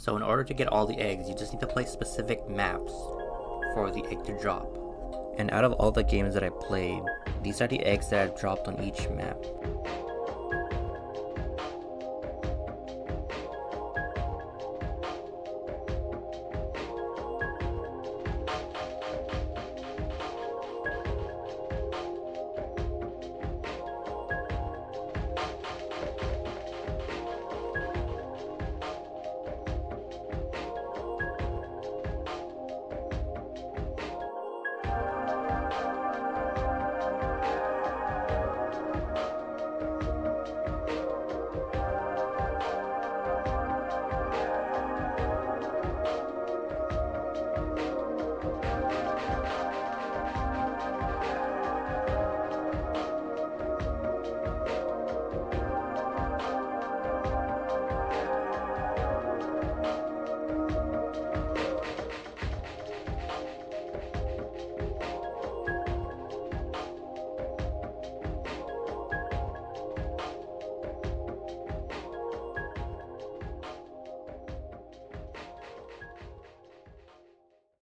So in order to get all the eggs, you just need to play specific maps for the egg to drop. And out of all the games that I played, these are the eggs that I've dropped on each map.